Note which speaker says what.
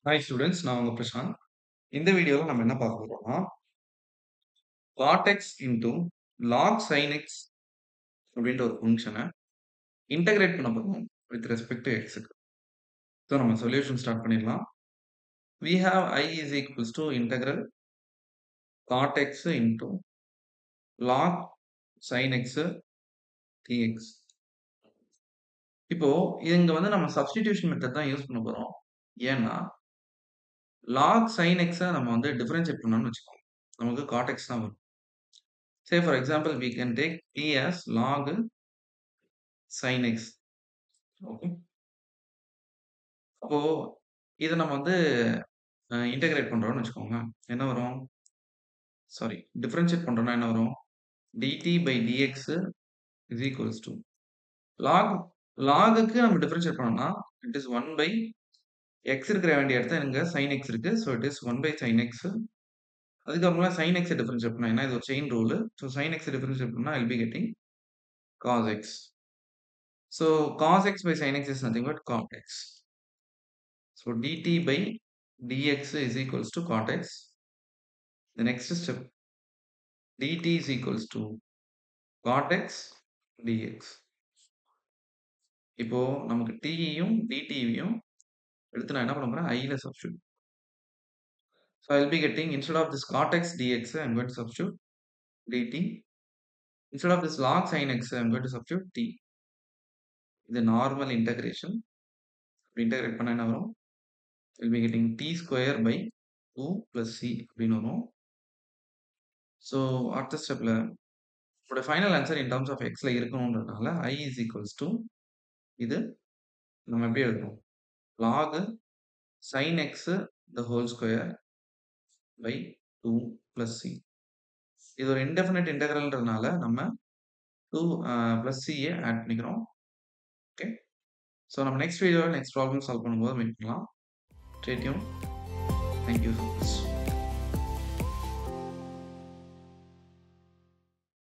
Speaker 1: Hi students, நான் உங்க பிரசாந்த். இந்த வீடியோல நம்ம என்ன பார்க்க போறோம்னா, cot x into log sin x அப்படின்ற ஒரு ஃபங்ஷனை இன்டகிரேட் பண்ண போறோம் வித் ரெஸ்பெக்ட் டு எக்ஸுக்கு. ஸோ நம்ம சொல்யூஷன் ஸ்டார்ட் பண்ணிடலாம். We have I is equals to integral cot x into log sin x dx. இப்போ இங்க வந்து நம்ம சப்ஸ்டிடியூஷன் மெத்தட் தான் யூஸ் பண்ண போறோம். ஏன்னா log sin x நம்ம வந்து டிஃபரன்ஷியேட் பண்ணோம்னு வச்சுக்கோங்க, நமக்கு cot x தான் வரும். Say for example, we can take t as log sin x. Okay. அப்போ இத நம்ம வந்து இன்டகிரேட் பண்றோம்னு வச்சுக்கோங்க. என்ன வரும்? சாரி, டிஃபரன்ஷியேட் பண்றோம்னா என்ன வரும்? dt by dx is equals to log logக்கு நம்ம டிஃபரன்ஷியேட் பண்ணோம்னா இட் இஸ் 1 by x இருக்கிற வேண்டிய இடத்துல இங்க sin x இருக்கு. So it is 1 by sin x. அதுக்கப்புறமா sin x டிஃபரன்ஷியேட் பண்ணா, ஏன்னா இது ஒரு chain rule. So sin x differentiate பண்ணா I'll be getting cos x. So cos x by sin x is nothing but cot x. So dt by dx is equals to cot x. The next step, dt is equals to cot x dx. இப்போ நமக்கு t யும் dt யும் எடுத்து நான் என்ன பண்ண போறேன்? I ல substitute. So I'll be getting, instead of this cot x dx, I'm going to substitute dt. Instead of this log sin x, I'm going to substitute t. இது normal integration. Integrate பண்ணா என்ன வரும்? We'll be getting t square by 2 plus c அப்படின்னு வரும். So அடுத்த ஸ்டெப்ல உங்களோட final answer in terms of எக்ஸ்ல இருக்கணும்ன்றதுனால I is equals to இது நம்ம எப்படி எழுதுறோம்? log sin x the whole square by 2 plus c. இது ஒரு இன்டெஃபினைட் இன்டெக்ரல்ன்றதுனால நம்ம 2 plus c ஆட் பண்ணிக்கிறோம். ஓகே. ஸோ நம்ம நெக்ஸ்ட் வீடியோவில் நெக்ஸ்ட் ப்ராப்ளம் சால்வ் பண்ணும்போது மீட் பண்ணலாம். Stay tuned. Thank you so much.